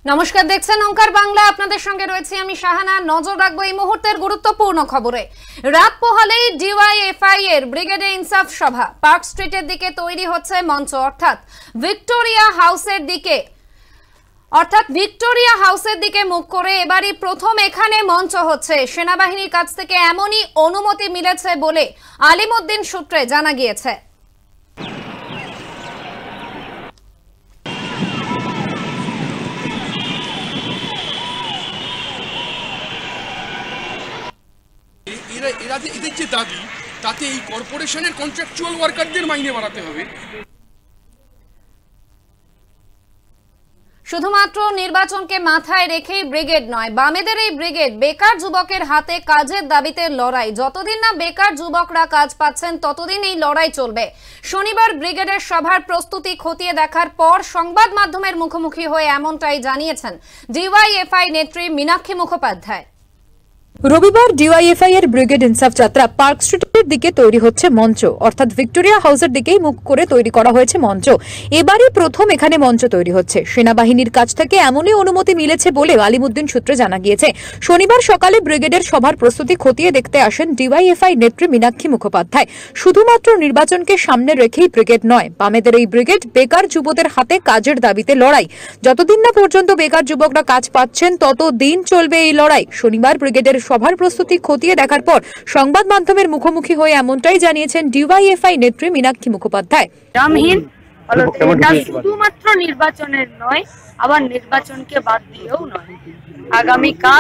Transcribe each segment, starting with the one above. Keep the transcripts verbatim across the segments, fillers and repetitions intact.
নমস্কার, দেখছেন ওঙ্কার বাংলা। আপনাদের সঙ্গে রয়েছে আমি শাহানা। নজর রাখবো এই মুহূর্তের গুরুত্বপূর্ণ খবরে। রাত পোহালেই ডিওয়াইএফআই এর ব্রিগেডে ইনসাফ সভা। পার্ক স্ট্রিটের দিকে তৈরি হচ্ছে মঞ্চ, অর্থাৎ ভিক্টোরিয়া হাউসের দিকে অর্থাৎ ভিক্টোরিয়া হাউসের দিকে মুখ করে এবারই প্রথম এখানে মঞ্চ হচ্ছে। সেনাবাহিনীর কাছ থেকে এমনই অনুমতি মিলেছে বলে আলিমউদ্দিন সূত্রে জানা গিয়েছে। এদের যে দাবি তাতে এই কর্পোরেশনের কন্ট্রাকচুয়াল ওয়ার্কারদের মাইনে বাড়াতে হবে। শুধুমাত্র নির্বাচনকে মাথায় রেখেই ব্রিগেড নয়, বামেদের এই ব্রিগেড বেকার যুবকের হাতে কাজের দাবিতে লড়াই। যতদিন না বেকার যুবকরা কাজ পাচ্ছেন ততদিন এই লড়াই চলবে। শনিবার ব্রিগেডের সভার প্রস্তুতি খতিয়ে দেখার পর সংবাদ মাধ্যমের মুখোমুখি হয়ে এমনটাই জানিয়েছেন ডিওয়াইএফআই নেত্রী মীনাক্ষী মুখোপাধ্যায়। রবিবার ডিওয়াইএফআই এর ব্রিগেড ইনসাফ যাত্রা পার্ক স্ট্রিটের দিকে তৈরি হচ্ছে মঞ্চ, অর্থাৎ ভিক্টোরিয়া হাউসের দিকেই মুখ করে তৈরি করা হয়েছে মঞ্চ। এবারই প্রথম এখানে মঞ্চ তৈরি হচ্ছে। সেনাবাহিনীর কাছ থেকে এমনই অনুমতি মিলেছে বলে আলিমউদ্দিন সূত্রে জানা গিয়েছে। শনিবার সকালে ব্রিগেডের সভার প্রস্তুতি খতিয়ে দেখতে আসেন ডিওয়াইএফআই নেত্রী মীনাক্ষী মুখোপাধ্যায়। শুধুমাত্র নির্বাচনকে সামনে রেখেই ব্রিগেড নয়, বামেদের এই ব্রিগেড বেকার যুবদের হাতে কাজের দাবিতে লড়াই। যতদিন না পর্যন্ত বেকার যুবকরা কাজ পাচ্ছেন ততদিন চলবে এই লড়াই। শনিবার ব্রিগেডের সভার প্রস্তুতি খতিয়ে দেখার পর সংবাদ মাধ্যমের মুখোমুখি হয়ে এমনটাই জানিয়েছেন ডিওয়াইএফআই নেত্রী মীনাক্ষী মুখোপাধ্যায়। রামহীন শুধুমাত্র নির্বাচনের নয়, আবার নির্বাচনকে বাদ দিয়েও নয়। আগামীকাল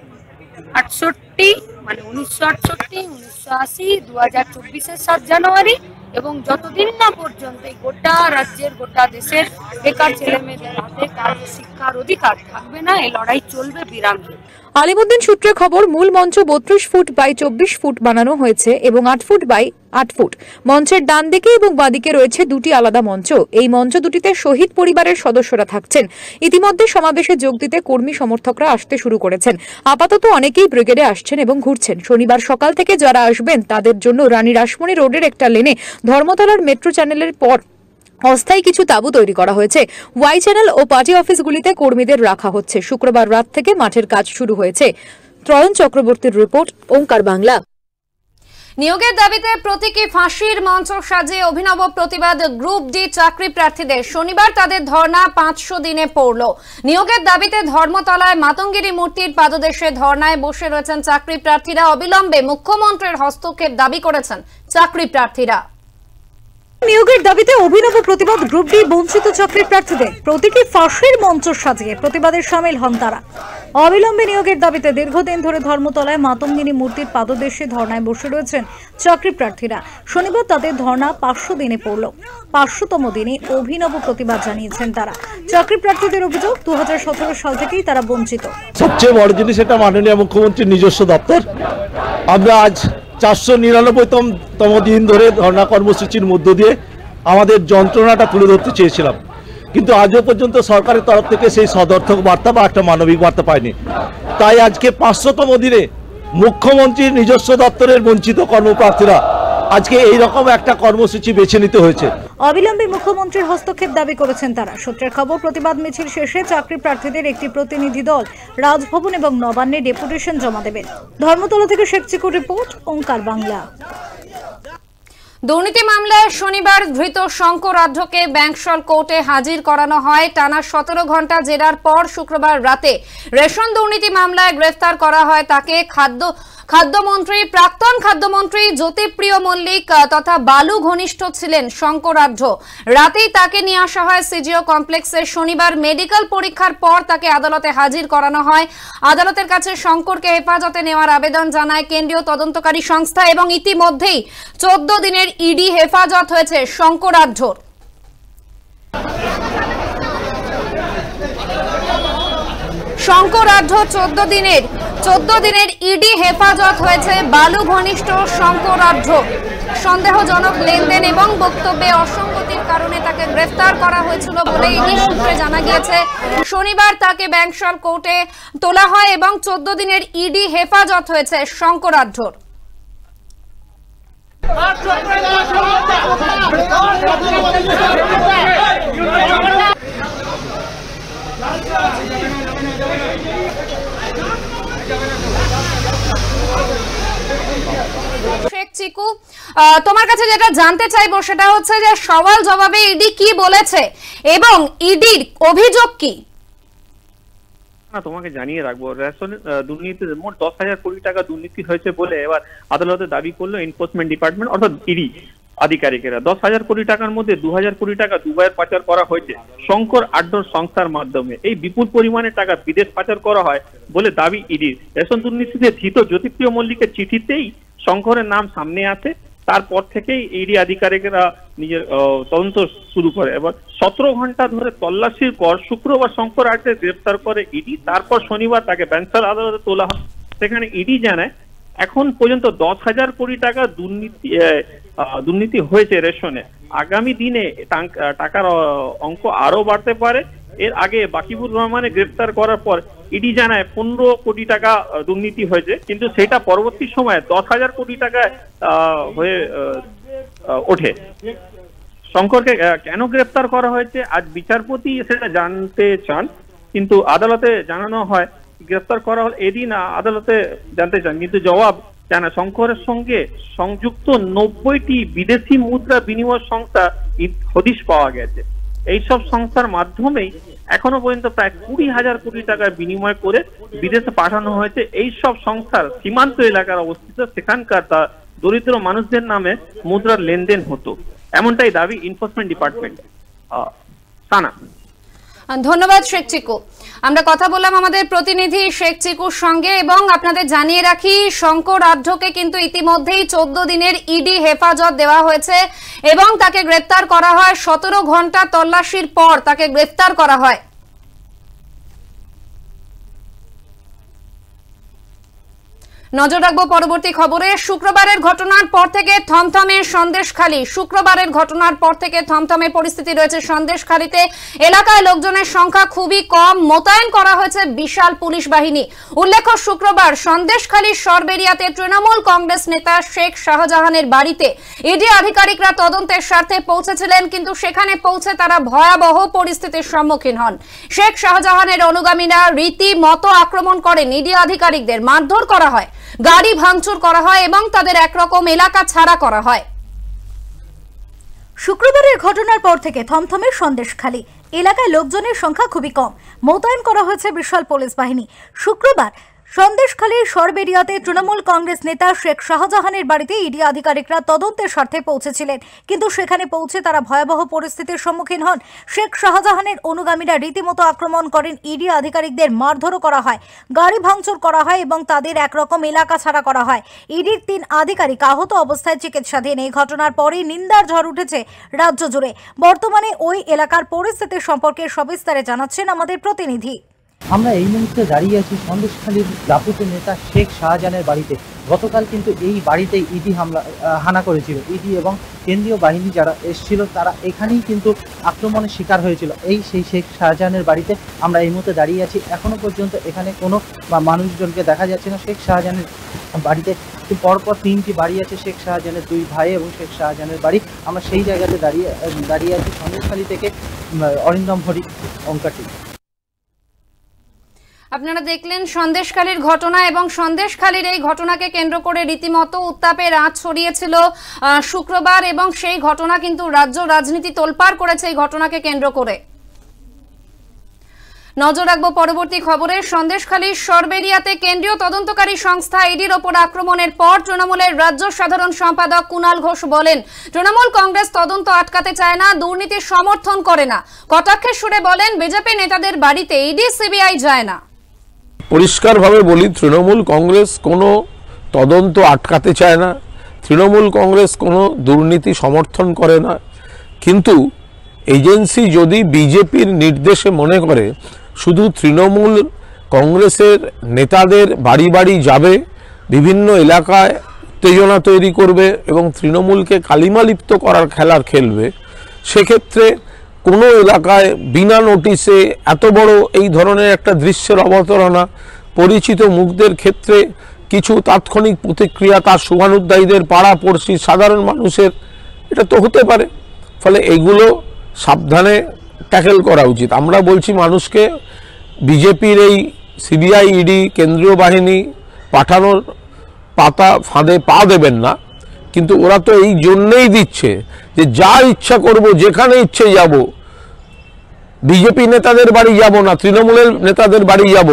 আটষট্টি মানে উনিশশো আটষট্টি উনিশশো আশি দু হাজার চব্বিশের সাত জানুয়ারি এবং যতদিন না পর্যন্ত গোটা রাজ্যের গোটা দেশের বেকার ছেলে মেয়েদের হাতে কাজ শিক্ষার অধিকার থাকবে না, এই লড়াই চলবে বিরামহীন। আলিমউদ্দিন সূত্রে খবর, মূল মঞ্চ বত্রিশ ফুট বাই চব্বিশ ফুট বানানো হয়েছে এবং আট ফুট বাই আট ফুট। মঞ্চের ডান দিকে এবং বাঁদিকে রয়েছে দুটি আলাদা মঞ্চ। এই মঞ্চ দুটিতে শহীদ পরিবারের সদস্যরা থাকছেন। ইতিমধ্যে সমাবেশে যোগ দিতে কর্মী সমর্থকরা আসতে শুরু করেছেন। আপাতত অনেকেই ব্রিগেডে আসছেন এবং ঘুরছেন। শনিবার সকাল থেকে যারা আসবেন তাদের জন্য রানী রাসমণি রোডের একটা লেনে ধর্মতলার মেট্রো চ্যানেলের পর অস্থায়ী কিছু তাঁবু তৈরি করা হয়েছে। ওয়াই চ্যানেল ও পার্টি অফিসগুলিতে কর্মীদের রাখা হচ্ছে। শুক্রবার রাত থেকে মাঠের কাজ শুরু হয়েছে। ত্রয়ন চক্রবর্তীর রিপোর্ট, ওঙ্কার বাংলা। নিয়োগের দাবিতে প্রতীকী ফাঁসির মঞ্চ সাজিয়ে অভিনব প্রতিবাদ গ্রুপ ডি চাকরি প্রার্থীদের। শনিবার তাদের ধর্ণা পাঁচশো দিনে পড়ল। নিয়োগের দাবিতে ধর্মতলায় মাতঙ্গিনী মূর্তির পাদদেশে ধর্ণায় বসে রয়েছেন চাকরি প্রার্থীরা। অবিলম্বে মুখ্যমন্ত্রীর হস্তক্ষেপ দাবি করেছেন চাকরি প্রার্থীরা। নিয়োগের দাবিতে অভিনব প্রতিবাদ গ্রুপ ডি বঞ্চিত চাকরি প্রার্থীদের। প্রতীকী ফাঁসির মঞ্চ সাজিয়ে প্রতিবাদে সামিল হন তারা। অবিলম্বে নিয়োগের দাবিতে দীর্ঘদিন ধরে ধর্মতলায় মাতঙ্গিনী মূর্তির পাদদেশে ধর্নায় বসে রয়েছেন চাকরি প্রার্থীরা। শনিবার তাদের ধর্না পাঁচশো দিনে পড়ল। পাঁচশোতম দিনে অভিনব প্রতিবাদ জানিয়েছেন তারা। চাকরি প্রার্থীদের অভিযোগ, দু হাজার সতেরো সাল থেকেই তারা বঞ্চিত। সবচেয়ে বড় জিনিস এটা মাননীয় মুখ্যমন্ত্রীর নিজস্ব দপ্তর। আমরা আজ চারশো নিরানব্বইতম দিন ধরে ধর্ণা কর্মসূচির মধ্য দিয়ে আমাদের যন্ত্রণাটা তুলে ধরতে চেয়েছিলাম, কিন্তু আজও পর্যন্ত সরকারের তরফ থেকে সেই সদর্থক বার্তা বা একটা মানবিক বার্তা পাইনি। তাই আজকে পাঁচশোতম দিনে মুখ্যমন্ত্রীর নিজস্ব দপ্তরের বঞ্চিত কর্মপ্রার্থীরা আজকে এইরকম একটা কর্মসূচি বেছে নিতে হয়েছে। অবিলম্বে মুখ্যমন্ত্রীর হস্তক্ষেপ দাবি করেছেন তারা। সূত্রের খবর, প্রতিবাদ মিছিল শেষে চাকরি প্রার্থীদের একটি প্রতিনিধি দল রাজভবন এবং নবান্নে ডেপুটেশন জমা দেবেন। ধর্মতলা থেকে শেখ চিকুর রিপোর্ট, ওঙ্কার বাংলা। দুর্নীতি মামলায় শনিবার ধৃত শঙ্কর আঢ্যকে ব্যাংকশাল কোর্টে হাজির করানো হয়। টানা সতেরো ঘন্টা জেরার পর শুক্রবার রাতে রেশন দুর্নীতি মামলায় গ্রেফতার করা হয় তাকে। খাদ্য খাদ্যমন্ত্রী প্রাক্তন খাদ্যমন্ত্রী জ্যোতিপ্রিয় মল্লিক তথা বালু ঘনিষ্ঠ ছিলেন শঙ্কর আঢ্য। রাতেই তাকে নিয়ে আসা হয় সিজিও কমপ্লেক্সে। শনিবার মেডিকেল পরীক্ষার পর তাকে আদালতে হাজির করানো হয়। আদালতের কাছে শঙ্করকে হেফাজতে নেওয়ার আবেদন জানায় কেন্দ্রীয় তদন্তকারী সংস্থা এবং ইতিমধ্যেই চোদ্দ দিনের ইডি হেফাজত হয়েছে শঙ্কর আঢ্যর। শঙ্কর আঢ্য চোদ্দ দিনের চোদ্দ দিনের ইডি হেফাজত হয়েছে বালু ঘনিষ্ঠ শঙ্কর আঢ্য। সন্দেহজনক লেনদেন এবং বক্তব্যে অসঙ্গতির কারণে তাকে গ্রেফতার করা হয়েছিল বলে ইডি সূত্রে জানা গিয়েছে। শনিবার তাকে ব্যাংকশাল কোর্টে তোলা হয় এবং চোদ্দ দিনের ইডি হেফাজত হয়েছে শঙ্কর আঢ্যর। Gracias. শেখ চিকু, তোমার কাছে যেটা জানতে চাইবো সেটা হচ্ছে যে সওয়াল জবাবে ইডি কি বলেছে এবং ইডির অভিযোগ কি? না, তোমাকে জানিয়ে রাখবো, রেশন দুর্নীতিতে মোট দশ হাজার কোটি টাকা দুর্নীতি হয়েছে বলে এবার আদালতে দাবি করলো এনফোর্সমেন্ট ডিপার্টমেন্ট অর্থাৎ ইডি আধিকারিকেরা। দশ হাজার কোটি টাকার মধ্যে দু হাজার কোটি টাকা দুবাইয়ের পাচার করা হয়েছে শঙ্কর আড্ডর সংস্থার মাধ্যমে। এই বিপুল পরিমাণে টাকা বিদেশ পাচার করা হয় বলে দাবি ইডির। রেশন দুর্নীতিতে ধৃত জ্যোতিপ্রিয় মল্লিকের চিঠিতেই শঙ্করের নাম সামনে আসে। তারপর থেকেই ইডি আধিকারিকেরা নিজের তদন্ত শুরু করে। এবার সতেরো ঘন্টা ধরে তল্লাশির পর শুক্রবার শঙ্কর আড্ডাকে গ্রেফতার করে ইডি। তারপর শনিবার তাকে ব্যাংশাল আদালতে তোলা হয়। সেখানে ইডি জানায় এখন পর্যন্ত দশ হাজার কোটি টাকা দুর্নীতি দুর্নীতি হয়েছে রেশনে। আগামী দিনে টাকার অঙ্ক আরো বাড়তে পারে। এর আগে বাকিবুর রহমানের গ্রেফতার করার পর ইডি জানায় পনেরো কোটি টাকা দুর্নীতি হয়েছে, কিন্তু সেটা পরবর্তী সময়ে দশ হাজার কোটি টাকা হয়ে ওঠে। শঙ্করকে কেন গ্রেফতার করা হয়েছে আজ বিচারপতি সেটা জানতে চান, কিন্তু আদালতে জানানো হয় গ্রেফতার করা হল এদিন আদালতে জানতে চান, কিন্তু জবাব জানা শঙ্করের সঙ্গে সংযুক্ত নব্বইটি বিদেশি মুদ্রা বিনিময় সংস্থা হদিশ পাওয়া গেছে। এইসব সংস্থার মাধ্যমেই এখনো পর্যন্ত প্রায় কুড়ি হাজার কোটি টাকা বিনিময় করে বিদেশে পাঠানো হয়েছে। এই সব সংস্থার সীমান্ত এলাকার অবস্থিত, সেখানকার দরিদ্র মানুষদের নামে মুদ্রার লেনদেন হতো, এমনটাই দাবি এনফোর্সমেন্ট ডিপার্টমেন্ট। সানা, ধন্যবাদ শেখ চিকু। আমরা কথা বললাম আমাদের প্রতিনিধি শেখ চিকুর সঙ্গে এবং আপনাদের জানিয়ে রাখি শঙ্কর আঢ্যকে কিন্তু ইতিমধ্যেই চোদ্দ দিনের ইডি হেফাজত দেওয়া হয়েছে এবং তাকে গ্রেফতার করা হয়। সতেরো ঘন্টা তল্লাশির পর তাকে গ্রেফতার করা হয়। নজর রাখবো পরবর্তী খবরে। শুক্রবারের ঘটনার পর থেকে থমথমে সন্দেশখালী। শুক্রবারের ঘটনার পর থেকে থমথমে পরিস্থিতি রয়েছে সন্দেশখালীতে। এলাকায় লোকজনের সংখ্যা খুবই কম, মোতায়েন করা হয়েছে বিশাল পুলিশ বাহিনী। উল্লেখ্য, শুক্রবার সন্দেশখালীর সরবেরিয়াতে তৃণমূল কংগ্রেস নেতা শেখ শাহজাহানের বাড়িতে ইডি আধিকারিকরা তদন্তের স্বার্থে পৌঁছেছিলেন, কিন্তু সেখানে পৌঁছে তারা ভয়াবহ পরিস্থিতির সম্মুখীন হন। শেখ শাহজাহানের অনুগামীরা রীতিমতো আক্রমণ করেন ইডি আধিকারিকদের, মারধর করা হয়, গাড়ি ভাঙচুর করা হয় এবং তাদের একরকম এলাকা ছাড়া করা হয়। শুক্রবারের ঘটনার পর থেকে থমথমে সন্দেশখালী। এলাকায় লোকজনের সংখ্যা খুবই কম, মোতায়েন করা হয়েছে বিশাল পুলিশ বাহিনী। শুক্রবার সন্দেশখালীর সরবেরিয়াতে তৃণমূল কংগ্রেস নেতা শেখ শাহজাহানের বাড়িতে ইডি আধিকারিকরা তদন্তের স্বার্থে পৌঁছেছিলেন, কিন্তু সেখানে পৌঁছে তারা ভয়াবহ পরিস্থিতির সম্মুখীন হন। শেখ শাহজাহানের অনুগামীরা রীতিমতো আক্রমণ করেন, ইডি আধিকারিকদের মারধরও করা হয়, গাড়ি ভাঙচুর করা হয় এবং তাদের একরকম এলাকা ছাড়া করা হয়। ইডির তিন আধিকারিক আহত অবস্থায় চিকিৎসাধীন। এই ঘটনার পরেই নিন্দার ঝড় উঠেছে রাজ্য জুড়ে। বর্তমানে ওই এলাকার পরিস্থিতি সম্পর্কে সবিস্তারে জানাচ্ছেন আমাদের প্রতিনিধি। আমরা এই মুহূর্তে দাঁড়িয়ে আছি সন্দেশখালীর দাপুত নেতা শেখ শাহজাহানের বাড়িতে। গতকাল কিন্তু এই বাড়িতেই ইডি হামলা হানা করেছিল। ইডি এবং কেন্দ্রীয় বাহিনী যারা এসেছিল তারা এখানেই কিন্তু আক্রমণের শিকার হয়েছিল। এই সেই শেখ শাহজাহানের বাড়িতে আমরা এই মুহূর্তে দাঁড়িয়ে আছি। এখনো পর্যন্ত এখানে কোনো মানুষজনকে দেখা যাচ্ছে না। শেখ শাহজাহানের বাড়িতে পরপর তিনটি বাড়ি আছে, শেখ শাহজাহানের দুই ভাই এবং শেখ শাহজাহানের বাড়ি। আমরা সেই জায়গাতে দাঁড়িয়ে দাঁড়িয়ে আছি। সন্দেশখালী থেকে অরিন্দম হরি, অঙ্কাটি। আপনারা দেখলেন সন্দেশখালীর ঘটনা এবং সন্দেশখালীর এই ঘটনাকে কেন্দ্র করে রীতিমতো উত্তাপের আঁচ ছড়িয়েছিল শুক্রবার এবং সেই ঘটনা কিন্তু রাজ্য রাজনীতি তোলপাড় করেছে এই ঘটনাকে কেন্দ্র করে। নজর রাখবো পরবর্তী খবরে। সন্দেশখালীর সরবেরিয়াতে কেন্দ্রীয় তদন্তকারী সংস্থা ইডির ওপর আক্রমণের পর তৃণমূলের রাজ্য সাধারণ সম্পাদক কুণাল ঘোষ বলেন, তৃণমূল কংগ্রেস তদন্ত আটকাতে চায় না, দুর্নীতির সমর্থন করে না। কটাক্ষের সুরে বলেন, বিজেপি নেতাদের বাড়িতে ইডি সিবিআই যায় না। পরিষ্কারভাবে বলি, তৃণমূল কংগ্রেস কোনো তদন্ত আটকাতে চায় না, তৃণমূল কংগ্রেস কোনো দুর্নীতি সমর্থন করে না। কিন্তু এজেন্সি যদি বিজেপির নির্দেশে মনে করে শুধু তৃণমূল কংগ্রেসের নেতাদের বাড়ি বাড়ি যাবে, বিভিন্ন এলাকায় উত্তেজনা তৈরি করবে এবং তৃণমূলকে কালিমালিপ্ত করার খেলার খেলবে, সেক্ষেত্রে কোনো এলাকায় বিনা নোটিশে এত বড় এই ধরনের একটা দৃশ্যের অবতারণা পরিচিত মুখদের ক্ষেত্রে কিছু তাৎক্ষণিক প্রতিক্রিয়া তার শুভানুধ্যায়ীদের, পাড়া পড়শি, সাধারণ মানুষের, এটা তো হতে পারে। ফলে এগুলো সাবধানে ট্যাকেল করা উচিত। আমরা বলছি মানুষকে বিজেপির এই সিবিআই ইডি কেন্দ্রীয় বাহিনী পাঠানোর পাতা ফাঁদে পা দেবেন না, কিন্তু ওরা তো এই জন্যেই দিচ্ছে যে যা ইচ্ছা করব, যেখানে ইচ্ছে যাব, বিজেপি নেতাদের বাড়ি যাব না, তৃণমূলের নেতাদের বাড়ি যাব।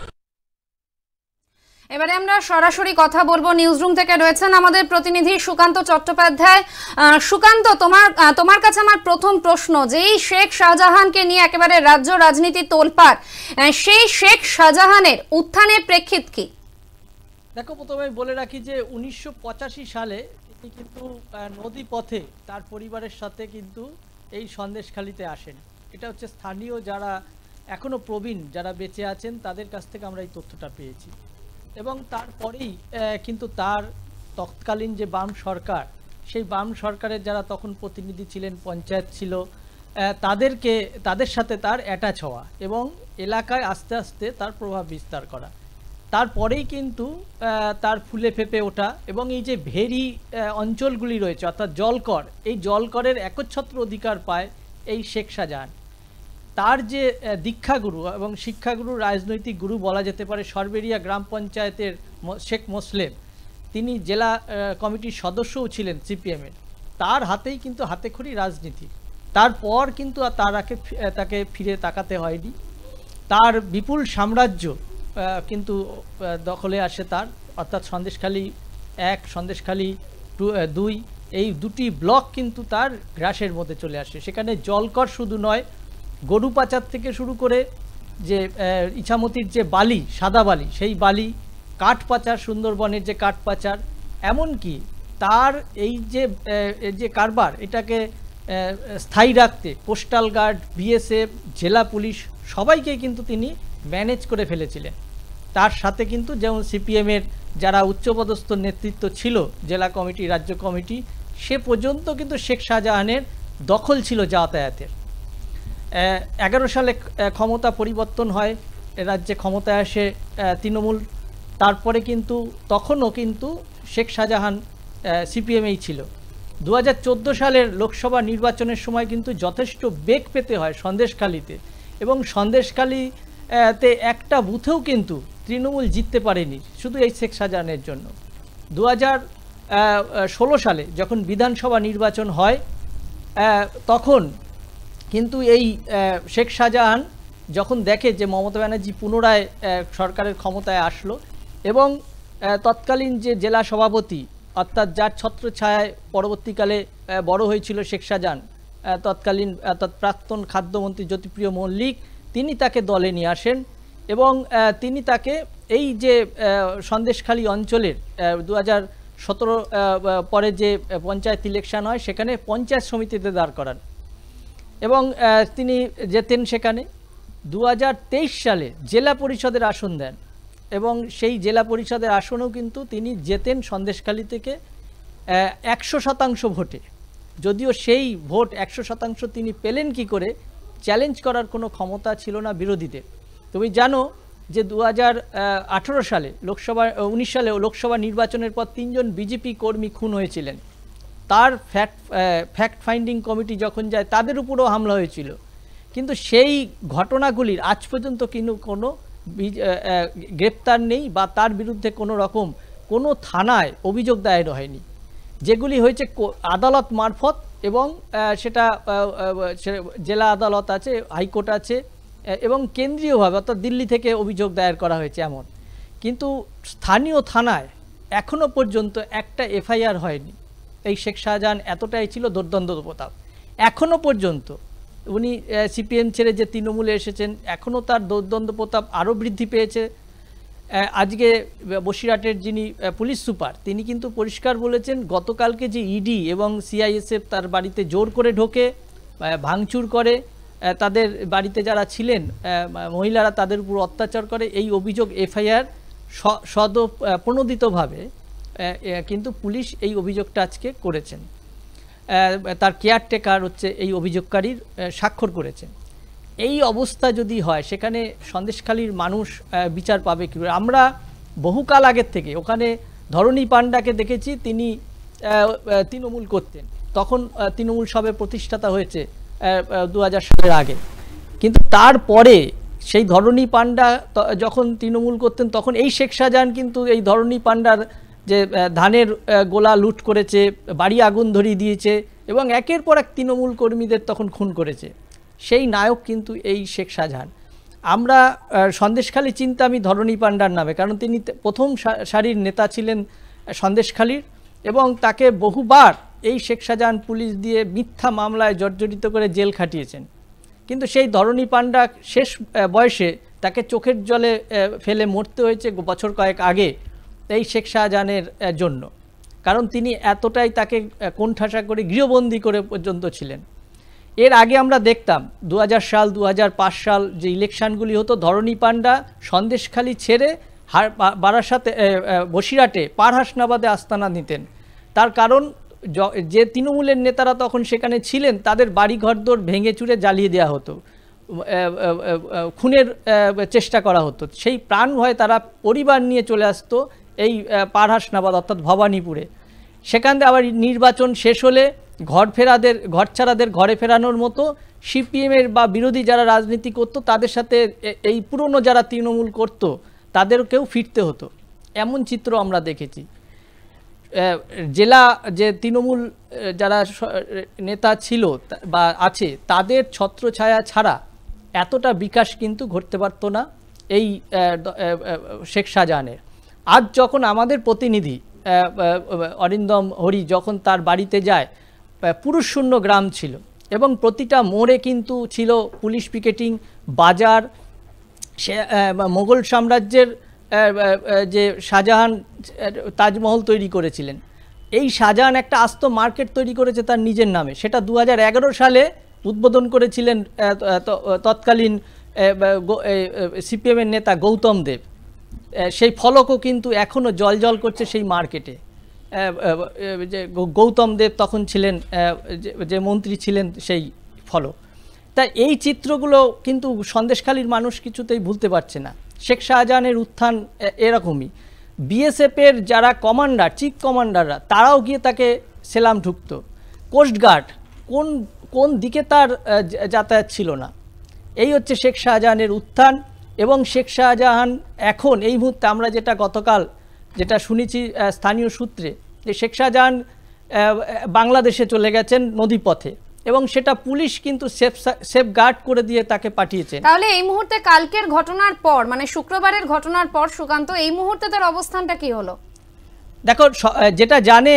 এবারে আমরা সরাসরি কথা বলবো, নিউজরুম থেকে রয়েছেন আমাদের প্রতিনিধি সুকান্ত চট্টোপাধ্যায়। সুকান্ত, তোমার তোমার কাছে আমার প্রথম প্রশ্ন, যে এই শেখ শাহজাহানকে নিয়ে একেবারে রাজ্য রাজনীতি তোলপাড়, সেই শেখ শাহজাহানের উত্থানের প্রেক্ষিত কি? দেখো, প্রথমে বলে রাখি যে উনিশশো পঁচাশি সালে তিনি কিন্তু নদী পথে তার পরিবারের সাথে কিন্তু এই সন্দেশখালিতে আসেন। এটা হচ্ছে স্থানীয় যারা এখনো প্রবীণ যারা বেঁচে আছেন তাদের কাছ থেকে আমরা এই তথ্যটা পেয়েছি। এবং তারপরেই কিন্তু তার তৎকালীন যে বাম সরকার, সেই বাম সরকারের যারা তখন প্রতিনিধি ছিলেন, পঞ্চায়েত ছিল, তাদেরকে তাদের সাথে তার অ্যাটাচ হওয়া এবং এলাকায় আস্তে আস্তে তার প্রভাব বিস্তার করা। তারপরেই কিন্তু তার ফুলে ফেপে ওঠা এবং এই যে ভেরি অঞ্চলগুলি রয়েছে অর্থাৎ জলকর, এই জলকরের একচ্ছত্র অধিকার পায় এই শেখ শাহজাহান। তার যে দীক্ষাগুরু এবং শিক্ষাগুরু, রাজনৈতিক গুরু বলা যেতে পারে, সরবেরিয়া গ্রাম পঞ্চায়েতের শেখ মোসলেম, তিনি জেলা কমিটির সদস্যও ছিলেন সিপিএমের, তার হাতেই কিন্তু হাতেখড়ি রাজনীতি। তারপর কিন্তু তার তাকে ফিরে তাকাতে হয়নি। তার বিপুল সাম্রাজ্য কিন্তু দখলে আসে তার, অর্থাৎ সন্দেশখালী এক, সন্দেশখালী দুই, এই দুটি ব্লক কিন্তু তার গ্রাসের মধ্যে চলে আসে। সেখানে জলকর শুধু নয়, গরু পাচার থেকে শুরু করে যে ইছামতির যে বালি, সাদা বালি, সেই বালি, কাঠ পাচার, সুন্দরবনের যে কাঠ পাচার, এমনকি তার এই যে যে কারবার, এটাকে স্থায়ী রাখতে কোস্টাল গার্ড, বিএসএফ, জেলা পুলিশ সবাইকে কিন্তু তিনি ম্যানেজ করে ফেলেছিলেন। তার সাথে কিন্তু যেমন সিপিএমের যারা উচ্চপদস্থ নেতৃত্ব ছিল, জেলা কমিটি, রাজ্য কমিটি, সে পর্যন্ত কিন্তু শেখ শাহজাহানের দখল ছিল যাতায়াতের। এগারো সালে ক্ষমতা পরিবর্তন হয়, রাজ্যে ক্ষমতায় আসে তৃণমূল। তারপরে কিন্তু তখনও কিন্তু শেখ শাহজাহান সিপিএমেই ছিল। দু হাজার চোদ্দো সালের লোকসভা নির্বাচনের সময় কিন্তু যথেষ্ট বেগ পেতে হয় সন্দেশখালীতে, এবং সন্দেশখালীতে একটা বুথেও কিন্তু তৃণমূল জিততে পারেনি শুধু এই শেখ শাহজাহানের জন্য। দু হাজার ষোলো সালে যখন বিধানসভা নির্বাচন হয়, তখন কিন্তু এই শেখ শাহজাহান যখন দেখে যে মমতা ব্যানার্জি পুনরায় সরকারের ক্ষমতায় আসলো এবং তৎকালীন যে জেলা সভাপতি, অর্থাৎ যার ছত্রছায়ায় পরবর্তীকালে বড় হয়েছিল শেখ শাহজাহান, তৎকালীন অর্থাৎ প্রাক্তন খাদ্যমন্ত্রী জ্যোতিপ্রিয় মল্লিক, তিনি তাকে দলে নিয়ে আসেন এবং তিনি তাকে এই যে সন্দেশখালী অঞ্চলের দু হাজার সতেরো পরে যে পঞ্চায়েত ইলেকশন হয়, সেখানে পঞ্চায়েত সমিতিতে দাঁড় করান এবং তিনি যেতেন সেখানে। দু হাজার তেইশ সালে জেলা পরিষদের আসন দেন এবং সেই জেলা পরিষদের আসনেও কিন্তু তিনি যেতেন সন্দেশখালী থেকে একশো শতাংশ ভোটে। যদিও সেই ভোট একশো শতাংশ তিনি পেলেন কি করে, চ্যালেঞ্জ করার কোনো ক্ষমতা ছিল না বিরোধীদের। তুমি জানো যে দু হাজার আঠেরো সালে লোকসভা উনিশ সালে লোকসভা নির্বাচনের পর তিনজন বিজেপি কর্মী খুন হয়েছিলেন। তার ফ্যাক্ট ফ্যাক্ট ফাইন্ডিং কমিটি যখন যায়, তাদের উপরও হামলা হয়েছিল, কিন্তু সেই ঘটনাগুলির আজ পর্যন্ত কিন্তু কোনো গ্রেপ্তার নেই বা তার বিরুদ্ধে কোনো রকম কোনো থানায় অভিযোগ দায়ের হয়নি। যেগুলি হয়েছে আদালত মারফত এবং সেটা জেলা আদালত আছে, হাইকোর্ট আছে এবং কেন্দ্রীয়ভাবে অর্থাৎ দিল্লি থেকে অভিযোগ দায়ের করা হয়েছে এমন। কিন্তু স্থানীয় থানায় এখনও পর্যন্ত একটা এফআইআর হয়নি। এই শেখ শাহজাহান এতটাই ছিল দুর্দণ্ড প্রতাপ। এখনও পর্যন্ত উনি সিপিএম ছেড়ে যে তৃণমূলে এসেছেন, এখনও তার দুর্দণ্ড প্রতাপ আরও বৃদ্ধি পেয়েছে। আজকে বসিরহাটের যিনি পুলিশ সুপার, তিনি কিন্তু পরিষ্কার বলেছেন, গতকালকে যে ইডি এবং সিআইএসএফ তার বাড়িতে জোর করে ঢোকে, ভাঙচুর করে, তাদের বাড়িতে যারা ছিলেন মহিলারা তাদের উপর অত্যাচার করে, এই অভিযোগ এফআইআর সদ প্রণোদিতভাবে কিন্তু পুলিশ এই অভিযোগটা আজকে করেছেন। তার কেয়ারটেকার হচ্ছে এই অভিযোগকারীর স্বাক্ষর করেছেন। এই অবস্থা যদি হয়, সেখানে সন্দেশখালীর মানুষ বিচার পাবে কীভাবে? আমরা বহুকাল আগের থেকে ওখানে ধরণী পাণ্ডাকে দেখেছি, তিনি তৃণমূল করতেন, তখন তৃণমূল সবে প্রতিষ্ঠাতা হয়েছে দু হাজার সালের আগে, কিন্তু তারপরে সেই ধরণী পাণ্ডা যখন তৃণমূল করতেন তখন এই শেখ শাহজাহান কিন্তু এই ধরণী পাণ্ডার যে ধানের গোলা লুট করেছে, বাড়ি আগুন ধরিয়ে দিয়েছে এবং একের পর এক তৃণমূল কর্মীদের তখন খুন করেছে। সেই নায়ক কিন্তু এই শেখ শাহজাহান। আমরা সন্দেশখালী চিন্তা আমি ধরণী পাণ্ডার নামে, কারণ তিনি প্রথম সারির নেতা ছিলেন সন্দেশখালীর এবং তাকে বহুবার এই শেখ শাহজাহান পুলিশ দিয়ে মিথ্যা মামলায় জর্জরিত করে জেল খাটিয়েছেন। কিন্তু সেই ধরণী পাণ্ডা শেষ বয়সে তাকে চোখের জলে ফেলে মরতে হয়েছে বছর কয়েক আগে এই শেখ শাহজাহানের জন্য, কারণ তিনি এতটাই তাকে কোণঠাসা করে গৃহবন্দী করে পর্যন্ত ছিলেন। এর আগে আমরা দেখতাম দু হাজার সাল দু হাজার পাঁচ সাল যে ইলেকশনগুলি হতো, ধরণী পাণ্ডা সন্দেশখালী ছেড়ে বারাসাতে বসিরহাটে পারহাসনাবাদে আস্তানা নিতেন। তার কারণ যে তৃণমূলের নেতারা তখন সেখানে ছিলেন তাদের বাড়ি ঘরদোর ভেঙে চুরে জ্বালিয়ে দেওয়া হতো, খুনের চেষ্টা করা হতো। সেই প্রাণ ভয়ে তারা পরিবার নিয়ে চলে আসতো এই পারহাসনাবাদ অর্থাৎ ভবানীপুরে। সেখান থেকে আবার নির্বাচন শেষ হলে ঘর ফেরাদের ঘর ছাড়াদের ঘরে ফেরানোর মতো সিপিএমের বা বিরোধী যারা রাজনীতি করতো তাদের সাথে এই পুরনো যারা তৃণমূল করতো তাদেরকেও ফিরতে হতো। এমন চিত্র আমরা দেখেছি। জেলা যে তৃণমূল যারা নেতা ছিল বা আছে তাদের ছত্রছায়া ছাড়া এতটা বিকাশ কিন্তু ঘটতে পারত না এই শেখ শাহজাহানের। আজ যখন আমাদের প্রতিনিধি অরিন্দম হরি যখন তার বাড়িতে যায়, পুরুষ শূন্য গ্রাম ছিল এবং প্রতিটা মোড়ে কিন্তু ছিল পুলিশ পিকেটিং, বাজার। সে মোগল সাম্রাজ্যের যে শাহজাহান তাজমহল তৈরি করেছিলেন, এই শাহজাহান একটা আস্ত মার্কেট তৈরি করেছে তার নিজের নামে। সেটা দু হাজার এগারো সালে উদ্বোধন করেছিলেন তৎকালীন সিপিএমের নেতা গৌতম দেব। সেই ফলকও কিন্তু এখনও জলজল করছে সেই মার্কেটে। যে গৌতম দেব তখন ছিলেন যে মন্ত্রী ছিলেন সেই ফলক। তাই এই চিত্রগুলো কিন্তু সন্দেশখালীর মানুষ কিছুতেই ভুলতে পারছে না। শেখ শাহজাহানের উত্থান এরকমই। বিএসএফের যারা কমান্ডার, চিফ কমান্ডাররা, তারাও গিয়ে তাকে সেলাম ঠুকত। কোস্টগার্ড কোন কোন দিকে তার যাতায়াত ছিল না। এই হচ্ছে শেখ শাহজাহানের উত্থান। এবং শেখ শাহজাহান এখন এই মুহূর্তে আমরা যেটা গতকাল যেটা শুনেছি স্থানীয় সূত্রে, যে শেখ শাহজাহান বাংলাদেশে চলে গেছেন নদীপথে এবং সেটা পুলিশ কিন্তু সেফ সেফ গার্ড করে দিয়ে তাকে পাঠিয়েছেন। তাহলে এই মুহূর্তে কালকের ঘটনার পর, মানে শুক্রবারের ঘটনার পর সুকান্ত, এই মুহূর্তে তার অবস্থানটা কি হলো? দেখো, যেটা জানে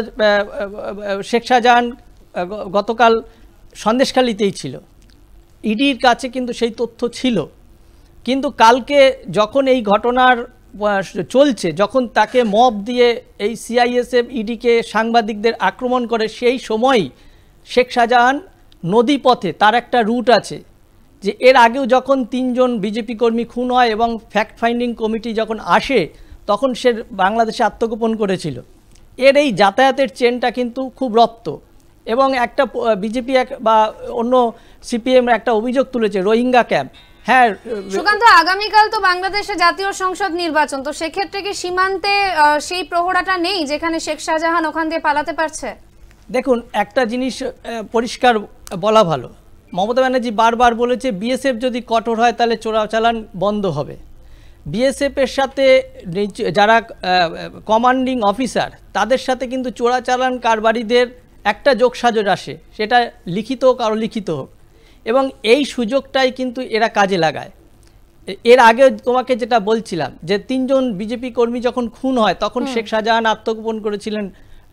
শেখ শাহজাহান গতকাল সন্দেশখালীতেই ছিল, ইডির কাছে কিন্তু সেই তথ্য ছিল। কিন্তু কালকে যখন এই ঘটনার চলছে, যখন তাকে মব দিয়ে এই সিআইএসএফ ইডিকে সাংবাদিকদের আক্রমণ করে, সেই সময়ই শেখ শাহজাহান নদীপথে, তার একটা রুট আছে যে এর আগেও যখন তিনজন বিজেপি কর্মী খুন হয় এবং ফ্যাক্ট ফাইন্ডিং কমিটি যখন আসে তখন সে বাংলাদেশে আত্মগোপন করেছিল। এর এই যাতায়াতের চেনটা কিন্তু খুব রপ্ত। এবং একটা বিজেপি এক বা অন্য সিপিএম একটা অভিযোগ তুলেছে রোহিঙ্গা ক্যাম্প। হ্যাঁ সুকান্ত, আগামীকাল তো বাংলাদেশে জাতীয় সংসদ নির্বাচন, তো সেক্ষেত্রে কি সীমান্তে সেই প্রহরাটা নেই যেখানে শেখ শাহজাহান ওখান দিয়ে পালাতে পারছে? দেখুন, একটা জিনিস পরিষ্কার বলা ভালো, মমতা ব্যানার্জি বারবার বলেছে বিএসএফ যদি কঠোর হয় তাহলে চোরাচালান বন্ধ হবে। বিএসএফের সাথে যারা কমান্ডিং অফিসার তাদের সাথে কিন্তু চোরাচালান কারবারিদের একটা যোগসাজশ আসে, সেটা লিখিত হোক আর লিখিত হোক, এবং এই সুযোগটাই কিন্তু এরা কাজে লাগায়। এর আগে তোমাকে যেটা বলছিলাম যে তিনজন বিজেপি কর্মী যখন খুন হয় তখন শেখ শাহজাহান আত্মগোপন করেছিলেন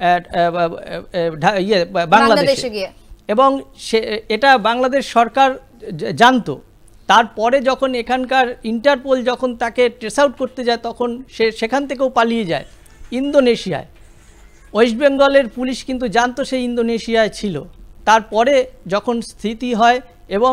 ইয়ে বাংলাদেশে গিয়ে, এবং সে এটা বাংলাদেশ সরকার জানতো। তারপরে যখন এখানকার ইন্টারপোল যখন তাকে ট্রেস আউট করতে যায় তখন সে সেখান থেকেও পালিয়ে যায় ইন্দোনেশিয়ায়। ওয়েস্ট বেঙ্গলের পুলিশ কিন্তু জানতো সে ইন্দোনেশিয়ায় ছিল। তারপরে যখন স্থিতি হয় এবং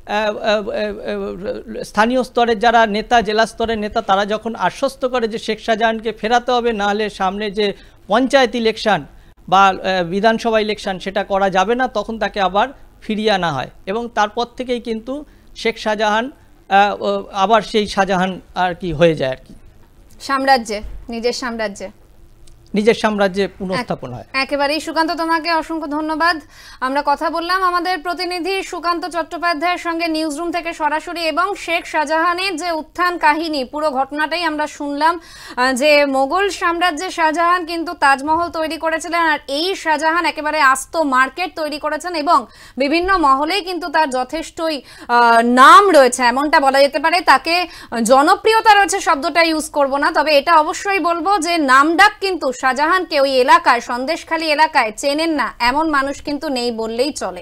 স্থানীয় স্তরের যারা নেতা, জেলা স্তরের নেতা, তারা যখন আশ্বস্ত করে যে শেখ শাহজাহানকে ফেরাতে হবে, নাহলে সামনে যে পঞ্চায়েত ইলেকশন বা বিধানসভা ইলেকশন সেটা করা যাবে না, তখন তাকে আবার ফিরিয়ে আনা হয়। এবং তারপর থেকেই কিন্তু শেখ শাহজাহান আবার সেই শাহজাহান আর কি হয়ে যায় আর কি, সাম্রাজ্যে, নিজের সাম্রাজ্যে। নিজের সাম্রাজ্যে পুনঃস্থাপন হয়। একেবারেই সুকান্ত, তোমাকে অসংখ্য ধন্যবাদ। আমরা কথা বললাম আমাদের প্রতিনিধি সুকান্ত চট্টোপাধ্যায়ের সঙ্গে নিউজ রুম থেকে সরাসরি, এবং শেখ শাহজাহানের যে উত্থান কাহিনী পুরো ঘটনাটাই আমরা শুনলাম, যে মোগল সাম্রাজ্যে শাহজাহান কিন্তু তাজমহল তৈরি করেছিলেন, আর এই শাহজাহান একেবারে আস্ত মার্কেট তৈরি করেছেন এবং বিভিন্ন মহলেই কিন্তু তার যথেষ্টই নাম রয়েছে, এমনটা বলা যেতে পারে। তাকে জনপ্রিয়তা রয়েছে শব্দটা ইউজ করব না, তবে এটা অবশ্যই বলবো যে নামডাক কিন্তু শাহজাহানকে ওই এলাকায়, সন্দেশখালী এলাকায় চেনেন না এমন মানুষ কিন্তু নেই বললেই চলে।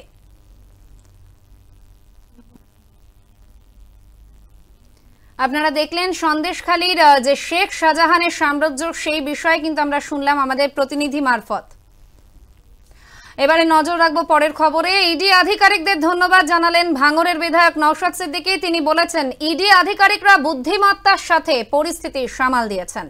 আপনারা দেখলেন সন্দেশখালীর যে শেখ শাহজাহানের সাম্রাজ্য, সেই বিষয়ে কিন্তু আমরা শুনলাম আমাদের প্রতিনিধি মারফত। এবারে নজর রাখবো পরের খবরে। ইডি আধিকারিকদের ধন্যবাদ জানালেন ভাঙড়ের বিধায়ক নওশাদ সিদ্দিকী। তিনি বলেছেন ইডি আধিকারিকরা বুদ্ধিমত্তার সাথে পরিস্থিতি সামাল দিয়েছেন।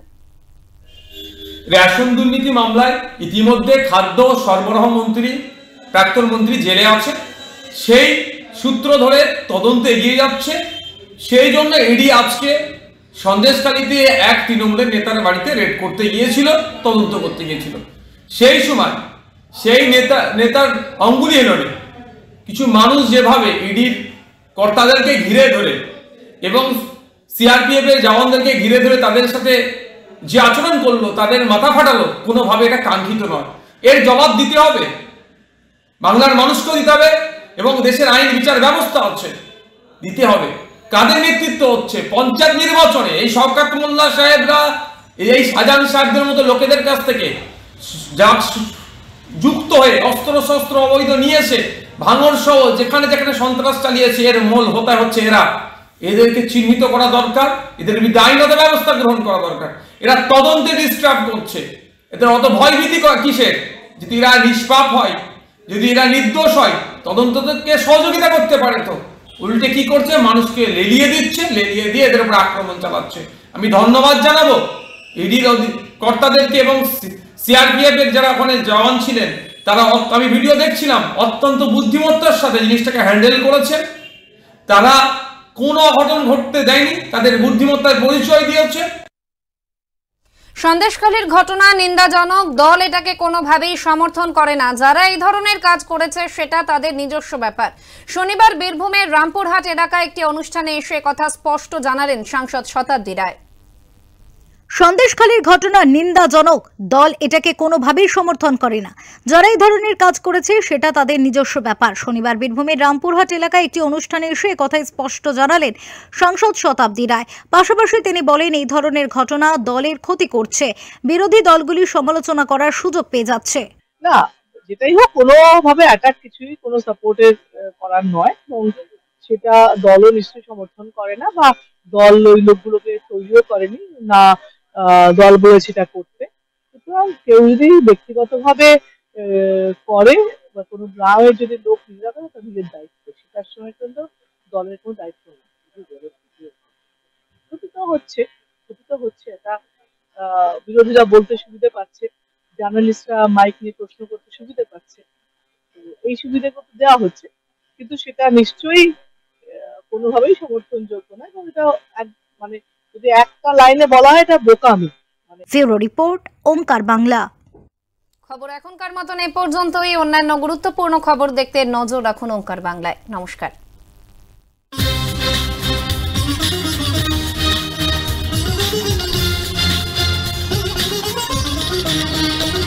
রেশন দুর্নীতি মামলায় ইতিমধ্যে খাদ্য সরবরাহ মন্ত্রী, প্রাক্তন মন্ত্রী জেলে আছে, সেই সূত্র ধরে তদন্ত এগিয়ে যাচ্ছে। সেই জন্য ইডি আজকে সন্দেশখালীতে এক তৃণমূলের নেতার বাড়িতে রেড করতে গিয়েছিল, তদন্ত করতে গিয়েছিল। সেই সময় সেই নেতা নেতার অঙ্গুলি এলোনে কিছু মানুষ যেভাবে ইডির কর্তাদেরকে ঘিরে ধরে এবং সিআরপিএফ এর জওয়ানদেরকে ঘিরে ধরে তাদের সাথে যে আচরণ করলো, তাদের মাথা ফাটালো, কোনোভাবে এটা কাঙ্ক্ষিত নয়। এর জবাব দিতে হবে, বাংলার মানুষকেও দিতে হবে এবং দেশের আইন বিচার ব্যবস্থা হচ্ছে দিতে হবে। কাদের নেতৃত্ব হচ্ছে পঞ্চায়েত নির্বাচনে এই শওকত মোল্লা সাহেবরা এই শাহজাহান সাহেবদের মতো লোকেদের কাছ থেকে যা যুক্ত হয়ে অস্ত্র শস্ত্র অবৈধ নিয়ে এসে ভাঙড় সহ যেখানে যেখানে সন্ত্রাস চালিয়েছে, এর মূল হোতা হচ্ছে এরা। এদেরকে চিহ্নিত করা দরকার, এদের বিরুদ্ধে আইনগত ব্যবস্থা গ্রহণ করা দরকার। এরা তদন্তে ডিস্টার্ব করছে, এদের অত ভয়ভীতি কিসের? যদি এরা নিষ্পাপ হয়, যদি এরা নির্দোষ হয়, তদন্তকে সহযোগিতা করতে পারে। তো উল্টে কি করছে? মানুষকে লেলিয়ে দিচ্ছে, লেলিয়ে দিয়ে এদের উপর আক্রমণ চালাচ্ছে। আমি ধন্যবাদ জানাবো ইডির কর্তাদেরকে এবং সিআরপিএফ এর যারা ওখানে জওয়ান ছিলেন, তারা, আমি ভিডিও দেখছিলাম, অত্যন্ত বুদ্ধিমত্তার সাথে জিনিসটাকে হ্যান্ডেল করেছে। তারা কোনো অঘটন ঘটতে দেয়নি, তাদের বুদ্ধিমত্তার পরিচয় দিয়েছে। সন্দেশখালীর ঘটনা নিন্দাজনক, দল এটাকে কোনোভাবেই সমর্থন করে না। যারা এই ধরনের কাজ করেছে সেটা তাদের নিজস্ব ব্যাপার। শনিবার বীরভূমের রামপুরহাট এলাকায় একটি অনুষ্ঠানে এসে কথা স্পষ্ট জানালেন সাংসদ শতাব্দী রায়। সন্দেশখালীর ঘটনা নিন্দাজনক, দল এটাকে কোনোভাবেই সমর্থন করে না। যারা এই ধরনের কাজ করেছে সেটা তাদের নিজস্ব ব্যাপার। শনিবার বীরভূমের রামপুরহাট এলাকায় একটি অনুষ্ঠানে এসে কথাই স্পষ্ট জানালেন সাংসদ শতাব্দী রায়। পাশাপাশি তিনি বলেন এই ধরনের ঘটনা দলের ক্ষতি করছে, বিরোধী দলগুলি সমালোচনা করার সুযোগ পেয়ে যাচ্ছে। না, যেটাই হোক কোনোভাবে অ্যাটাক কিছুই কোনো সাপোর্টের করার নয়, এবং সেটা দলও নিশ্চয়ই সমর্থন করে না, বা দল ওই লোকগুলোকে তৈরিও করেনি না, দল বলেছে এটা করতে। সুতরাং কেউ যদি ব্যক্তিগতভাবে করে বা কোনো গ্রামের যদি লোক নিন্দা করে, তা নিজের দায়িত্ব, সেটার সময় কিন্তু দলের কোনো দায়িত্ব নেই। ক্ষতি তো হচ্ছে, ক্ষতি তো হচ্ছে, এটা বিরোধীরা বলতে সুবিধা পাচ্ছে, জার্নালিস্টরা মাইক নিয়ে প্রশ্ন করতে সুবিধা পাচ্ছে, এই সুবিধা করতে দেওয়া হচ্ছে, কিন্তু সেটা নিশ্চয়ই কোনোভাবেই সমর্থনযোগ্য না। এবং এটা মানে যদি একটা লাইনে বলা হয় এটা বোকামি। Bureau report, Onkar Bangla. খবর এখনকার মতন এ পর্যন্তই। অন্যান্য গুরুত্বপূর্ণ খবর দেখতে নজর রাখুন ওঙ্কার বাংলায়। নমস্কার। Thank you.